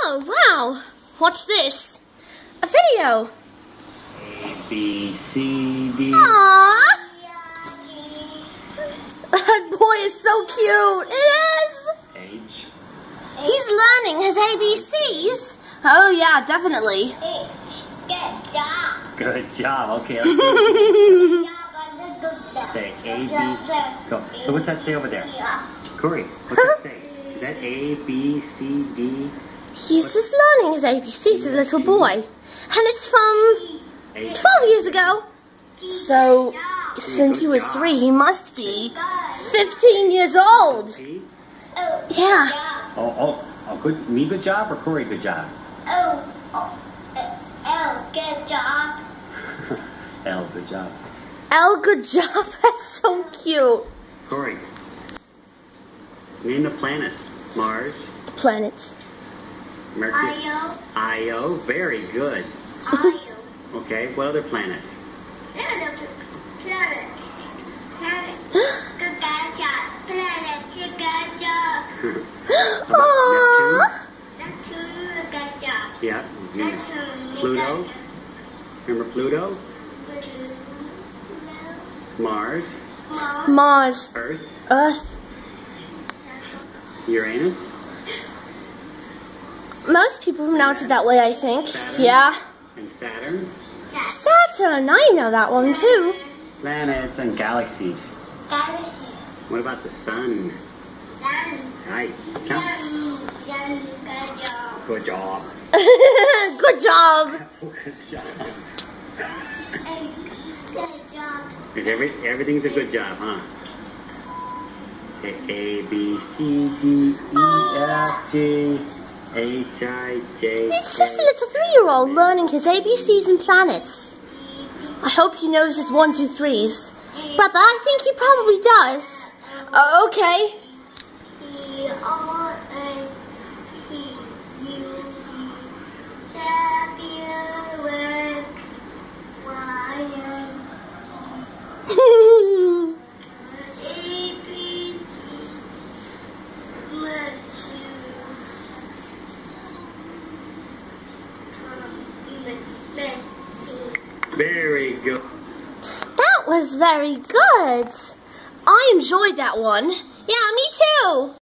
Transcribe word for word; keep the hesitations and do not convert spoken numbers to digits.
Oh, wow. What's this? A video. A, B, C, D. Aww. That boy is so cute. It is. H. He's learning his A B Cs. Oh, yeah, definitely. Good job. Good job. Okay, let's do it. Say A, B, go. So what's that say over there? Corey, what's that say? Is that A, B, C, D? He's just learning his A B Cs as a little boy. And it's from twelve years ago. So, since he was three, he must be fifteen years old. Yeah. Oh, oh, oh, good. Me, good job, or Corey, good job? Oh, oh, oh, good job. L, good job. L, good job. That's so cute. Corey, name the planets. Mars, Planets. Mercury, Io, Io. Very good. Io. Okay, what other planet? Planet, planet, planet. Good job. Planet, good job. How about Aww. Neptune, good job. Neptune? Yeah. Venus. Neptune, Pluto? good Remember Pluto? job. Mars, Mars, Mars. Earth, Earth. Uranus, Most people pronounce it that way, I think. Saturn, Yeah. and Saturn. Saturn. I know that one, too. Planets and galaxies. galaxy, What about the sun? sun, Nice. Count. sun, sun, good job. Good job. Good job. Good job. And good job. Is every, everything's a good job, huh? Okay, A, B, C, D, E, F, G, H, I, J, It's just a little three-year-old learning his A B Cs and planets. I hope he knows his one, two, threes. But I think he probably does. Uh, okay. E, R, A, P, U, V, W, X, Y, and A, B, C, Very good. That was very good. I enjoyed that one. Yeah, me too.